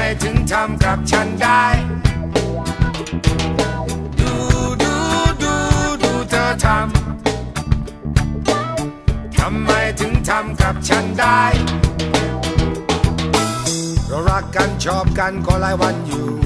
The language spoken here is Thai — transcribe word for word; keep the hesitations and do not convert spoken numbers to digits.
ถึงทำกับฉันได้ดูดูดูดูเธอทำทำไมถึงทำกับฉันได้เรารักกันชอบกันก็หลายวันอยู่